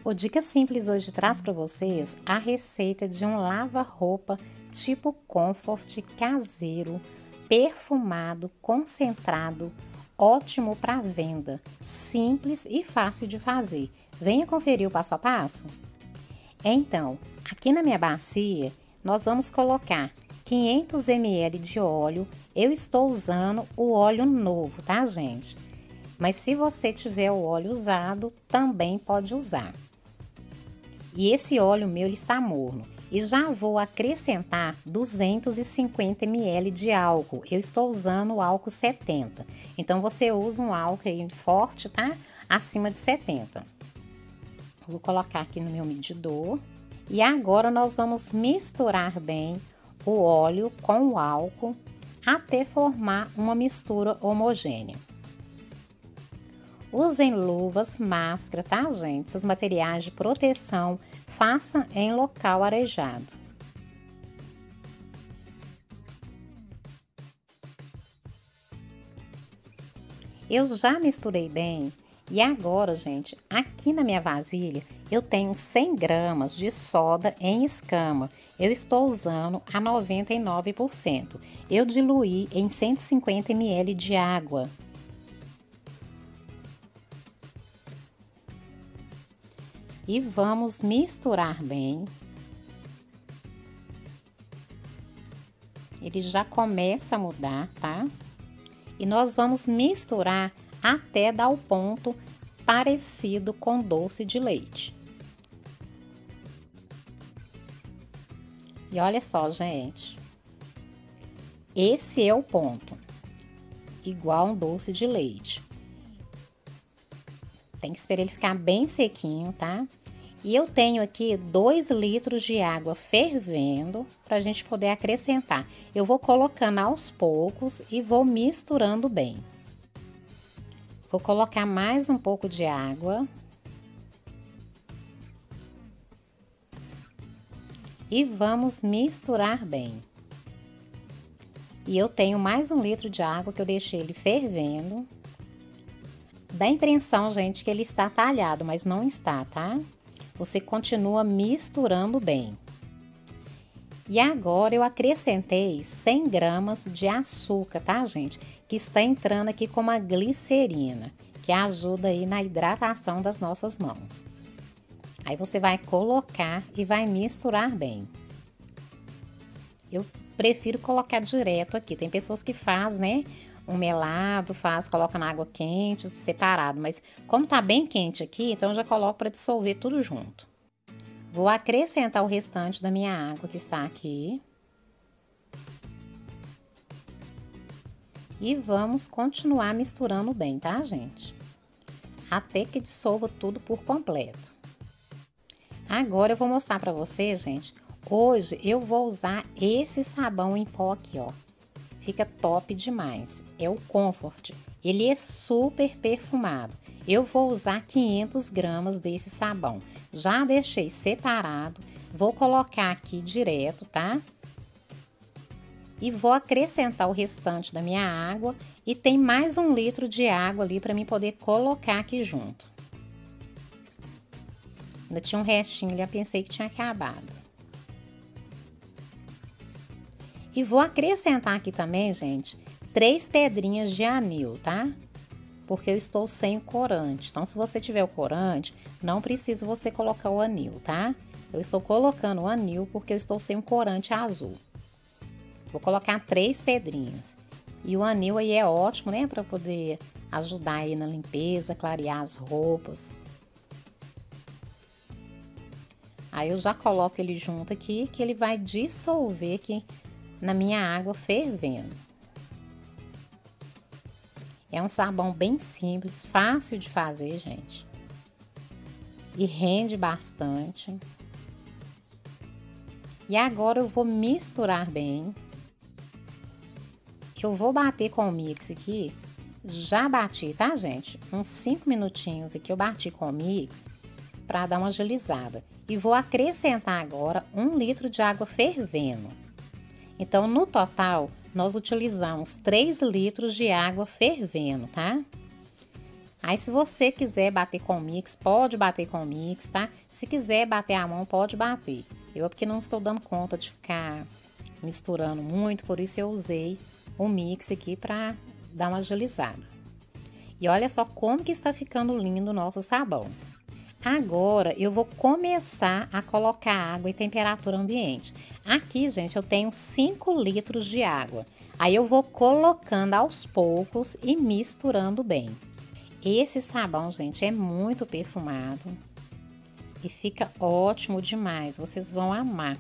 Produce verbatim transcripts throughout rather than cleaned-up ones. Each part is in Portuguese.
O Dica Simples hoje traz para vocês a receita de um lava-roupa tipo Comfort caseiro, perfumado, concentrado, ótimo para venda, simples e fácil de fazer. Venha conferir o passo a passo? Então, aqui na minha bacia, nós vamos colocar quinhentos mililitros de óleo. Eu estou usando o óleo novo, tá, gente? Mas se você tiver o óleo usado, também pode usar. E esse óleo meu ele está morno. E já vou acrescentar duzentos e cinquenta mililitros de álcool. Eu estou usando o álcool setenta. Então, você usa um álcool aí forte, tá? Acima de setenta. Vou colocar aqui no meu medidor. E agora, nós vamos misturar bem o óleo com o álcool até formar uma mistura homogênea. Usem luvas, máscara, tá, gente? Seus materiais de proteção, faça em local arejado. Eu já misturei bem e agora, gente, aqui na minha vasilha eu tenho cem gramas de soda em escama. Eu estou usando a noventa e nove por cento. Eu diluí em cento e cinquenta mililitros de água. E vamos misturar bem. Ele já começa a mudar, tá? E nós vamos misturar até dar o ponto parecido com doce de leite. E olha só, gente. Esse é o ponto. Igual um doce de leite. Tem que esperar ele ficar bem sequinho, tá? E eu tenho aqui dois litros de água fervendo para a gente poder acrescentar. Eu vou colocando aos poucos e vou misturando bem. Vou colocar mais um pouco de água. E vamos misturar bem. E eu tenho mais um litro de água que eu deixei ele fervendo. Dá a impressão, gente, que ele está talhado, mas não está, tá? Você continua misturando bem. E agora eu acrescentei cem gramas de açúcar, tá, gente? Que está entrando aqui como a glicerina, que ajuda aí na hidratação das nossas mãos. Aí você vai colocar e vai misturar bem. Eu prefiro colocar direto aqui. Tem pessoas que fazem, né? Um melado, faz, coloca na água quente, separado. Mas como tá bem quente aqui, então eu já coloco para dissolver tudo junto. Vou acrescentar o restante da minha água que está aqui. E vamos continuar misturando bem, tá, gente? Até que dissolva tudo por completo. Agora eu vou mostrar para você, gente. Hoje eu vou usar esse sabão em pó aqui, ó. Fica top demais. É o Comfort. Ele é super perfumado. Eu vou usar quinhentos gramas desse sabão. Já deixei separado. Vou colocar aqui direto, tá? E vou acrescentar o restante da minha água. E tem mais um litro de água ali para mim poder colocar aqui junto. Ainda tinha um restinho ali, eu pensei que tinha acabado. E vou acrescentar aqui também, gente, três pedrinhas de anil, tá? Porque eu estou sem o corante. Então, se você tiver o corante, não precisa você colocar o anil, tá? Eu estou colocando o anil porque eu estou sem o corante azul. Vou colocar três pedrinhas. E o anil aí é ótimo, né? Para poder ajudar aí na limpeza, clarear as roupas. Aí eu já coloco ele junto aqui, que ele vai dissolver aqui na minha água fervendo. É um sabão bem simples, fácil de fazer, gente. E rende bastante. E agora eu vou misturar bem. Eu vou bater com o mix aqui. Já bati, tá, gente? Uns cinco minutinhos aqui eu bati com o mix para dar uma agilizada. E vou acrescentar agora um litro de água fervendo. Então, no total, nós utilizamos três litros de água fervendo, tá? Aí, se você quiser bater com mix, pode bater com mix, tá? Se quiser bater a mão, pode bater. Eu é porque não estou dando conta de ficar misturando muito, por isso eu usei o mix aqui para dar uma agilizada. E olha só como que está ficando lindo o nosso sabão. Agora, eu vou começar a colocar água em temperatura ambiente. Aqui, gente, eu tenho cinco litros de água. Aí, eu vou colocando aos poucos e misturando bem. Esse sabão, gente, é muito perfumado e fica ótimo demais. Vocês vão amar.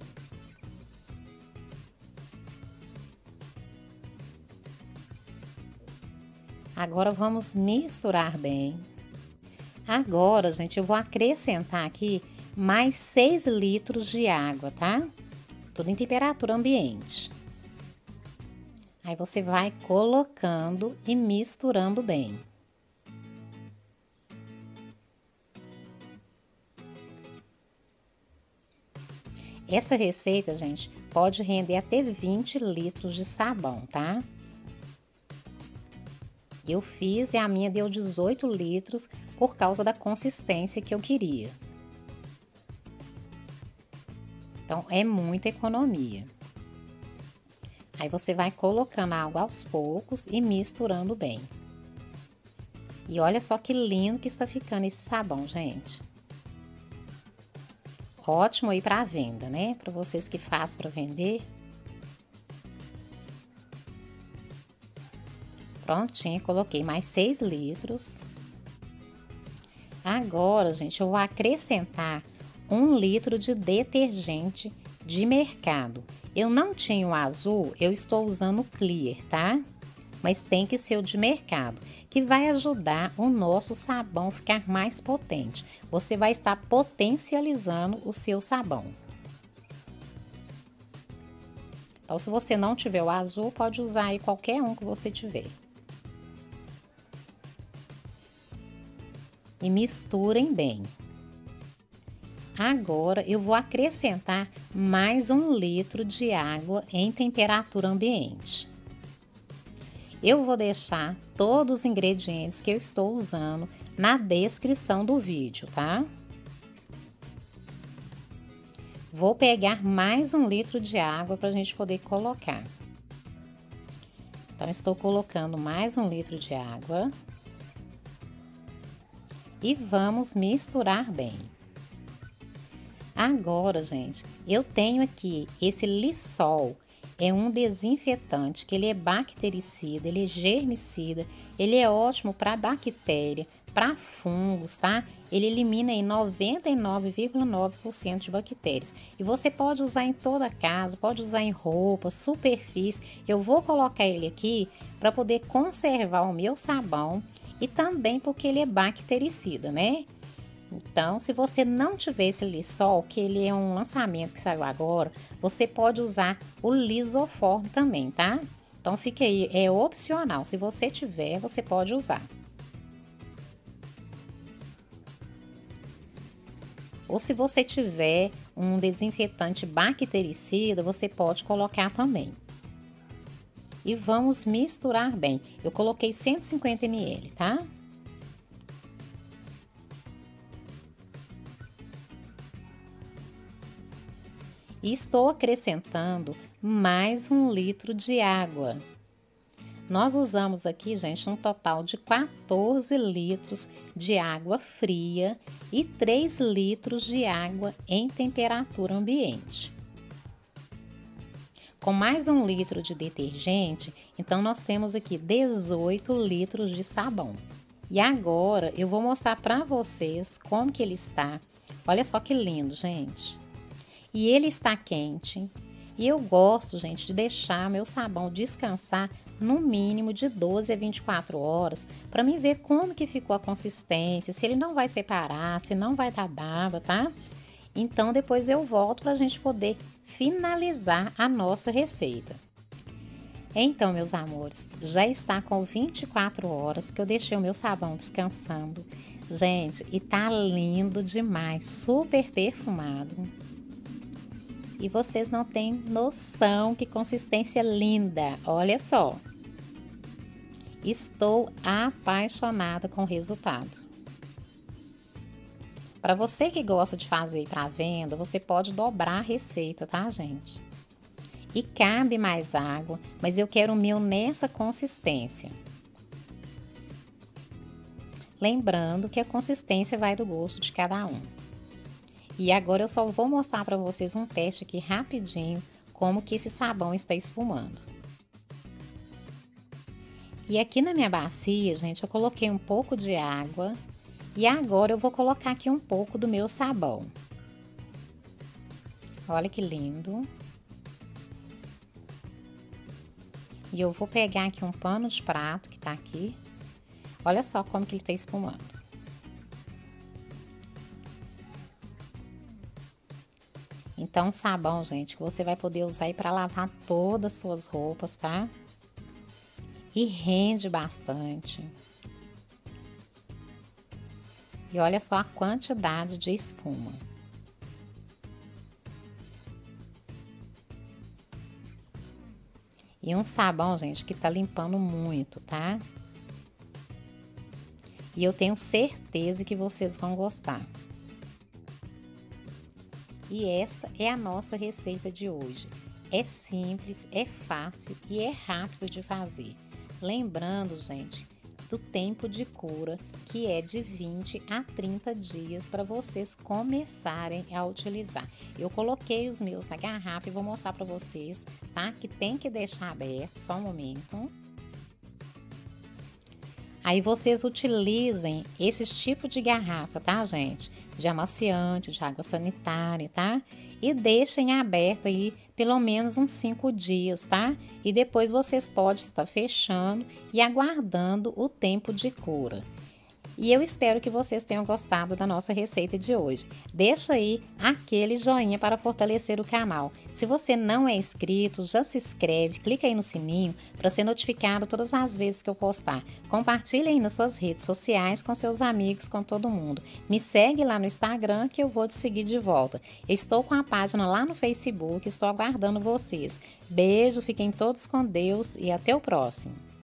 Agora, vamos misturar bem. Agora, gente, eu vou acrescentar aqui mais seis litros de água, tá? Tudo em temperatura ambiente. Aí, você vai colocando e misturando bem. Essa receita, gente, pode render até vinte litros de sabão, tá? Eu fiz e a minha deu dezoito litros por causa da consistência que eu queria. Então, é muita economia. Aí, você vai colocando água aos poucos e misturando bem. E olha só que lindo que está ficando esse sabão, gente. Ótimo aí para venda, né? Para vocês que fazem para vender. Prontinho, coloquei mais seis litros. Agora, gente, eu vou acrescentar um litro de detergente de mercado. Eu não tinha o azul, eu estou usando o Clear, tá? Mas tem que ser o de mercado, que vai ajudar o nosso sabão a ficar mais potente. Você vai estar potencializando o seu sabão. Então, se você não tiver o azul, pode usar aí qualquer um que você tiver. E misturem bem. Agora, eu vou acrescentar mais um litro de água em temperatura ambiente. Eu vou deixar todos os ingredientes que eu estou usando na descrição do vídeo, tá? Vou pegar mais um litro de água para a gente poder colocar. Então, estou colocando mais um litro de água. E vamos misturar bem. Agora, gente, eu tenho aqui esse Lissol. É um desinfetante que ele é bactericida, ele é germicida, ele é ótimo para bactéria, para fungos, tá? Ele elimina em noventa e nove vírgula nove por cento de bactérias. E você pode usar em toda a casa, pode usar em roupa, superfície. Eu vou colocar ele aqui para poder conservar o meu sabão e também porque ele é bactericida, né? Então, se você não tiver esse Lissol, que ele é um lançamento que saiu agora, você pode usar o Lisoform também, tá? Então, fica aí, é opcional. Se você tiver, você pode usar. Ou se você tiver um desinfetante bactericida, você pode colocar também. E vamos misturar bem. Eu coloquei cento e cinquenta mililitros, tá? E estou acrescentando mais um litro de água. Nós usamos aqui, gente, um total de quatorze litros de água fria e três litros de água em temperatura ambiente. Com mais um litro de detergente, então nós temos aqui dezoito litros de sabão. E agora eu vou mostrar para vocês como que ele está. Olha só que lindo, gente. E ele está quente. E eu gosto, gente, de deixar meu sabão descansar no mínimo de doze a vinte e quatro horas para mim ver como que ficou a consistência, se ele não vai separar, se não vai dar baba, tá? Então, depois eu volto para a gente poder finalizar a nossa receita. Então, meus amores, já está com vinte e quatro horas que eu deixei o meu sabão descansando. Gente, e tá lindo demais, super perfumado. E vocês não têm noção que consistência linda, olha só. Estou apaixonada com o resultado. Para você que gosta de fazer para venda, você pode dobrar a receita, tá, gente? E cabe mais água, mas eu quero o meu nessa consistência. Lembrando que a consistência vai do gosto de cada um. E agora eu só vou mostrar para vocês um teste aqui rapidinho, como que esse sabão está espumando. E aqui na minha bacia, gente, eu coloquei um pouco de água e agora eu vou colocar aqui um pouco do meu sabão. Olha que lindo. E eu vou pegar aqui um pano de prato que tá aqui. Olha só como que ele tá espumando. Então, sabão, gente, que você vai poder usar aí para lavar todas as suas roupas, tá? E rende bastante. E olha só a quantidade de espuma. E um sabão, gente, que tá limpando muito, tá? E eu tenho certeza que vocês vão gostar. E esta é a nossa receita de hoje. É simples, é fácil e é rápido de fazer. Lembrando, gente, do tempo de cura, que é de vinte a trinta dias para vocês começarem a utilizar. Eu coloquei os meus na garrafa e vou mostrar para vocês, tá? Que tem que deixar aberto, só um momento. Aí vocês utilizem esses tipos de garrafa, tá, gente? De amaciante, de água sanitária, tá? E deixem aberto aí pelo menos uns cinco dias, tá? E depois vocês podem estar fechando e aguardando o tempo de cura. E eu espero que vocês tenham gostado da nossa receita de hoje. Deixa aí aquele joinha para fortalecer o canal. Se você não é inscrito, já se inscreve, clica aí no sininho para ser notificado todas as vezes que eu postar. Compartilhe aí nas suas redes sociais com seus amigos, com todo mundo. Me segue lá no Instagram que eu vou te seguir de volta. Eu estou com a página lá no Facebook, estou aguardando vocês. Beijo, fiquem todos com Deus e até o próximo.